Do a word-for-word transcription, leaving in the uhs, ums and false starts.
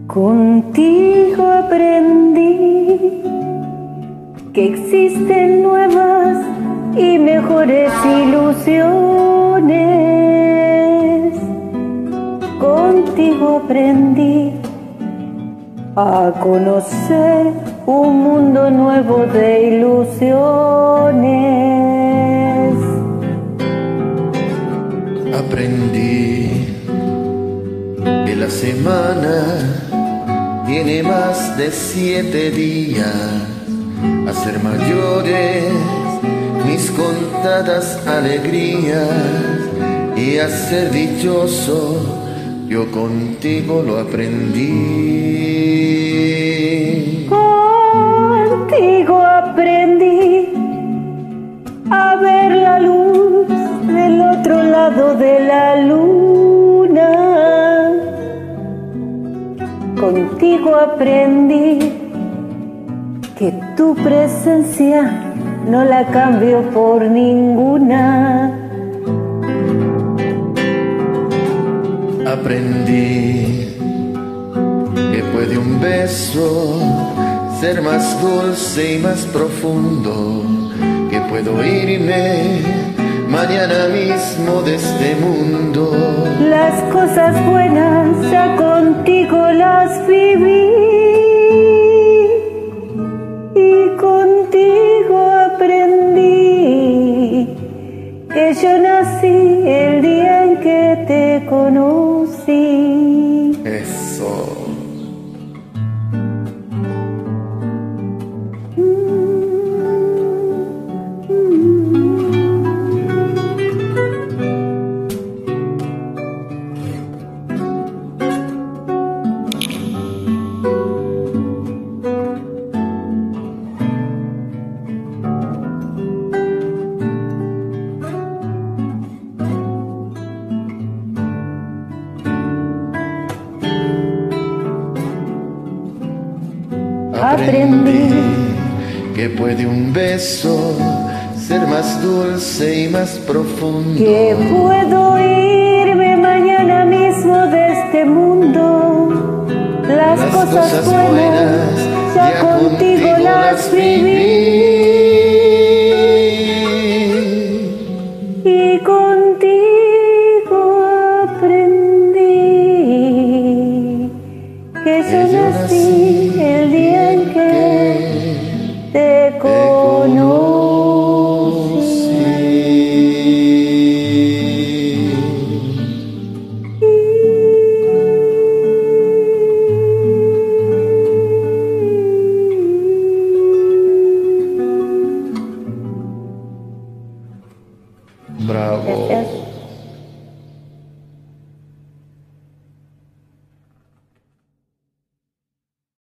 Contigo aprendí que existen nuevas y mejores ilusiones. Contigo aprendí a conocer un mundo nuevo de ilusiones. Aprendí que la semana tiene más de siete días, a ser mayores mis contadas alegrías y a ser dichoso. Yo contigo lo aprendí. Contigo aprendí a ver la luz del otro lado de la luna. Contigo aprendí que tu presencia no la cambio por ninguna. Aprendí que puede un beso ser más dulce y más profundo, que puedo irme mañana mismo de este mundo. Las cosas buenas ya contigo las viví y contigo aprendí que yo nací el día en que te conocí. Eso. Aprendí que puede un beso ser más dulce y más profundo, que puedo irme mañana mismo de este mundo. Las, Las cosas, cosas buenas, buenas ya, ya contigo, contigo las viví y contigo aprendí que yo nací el día en que te conocí. Bravo.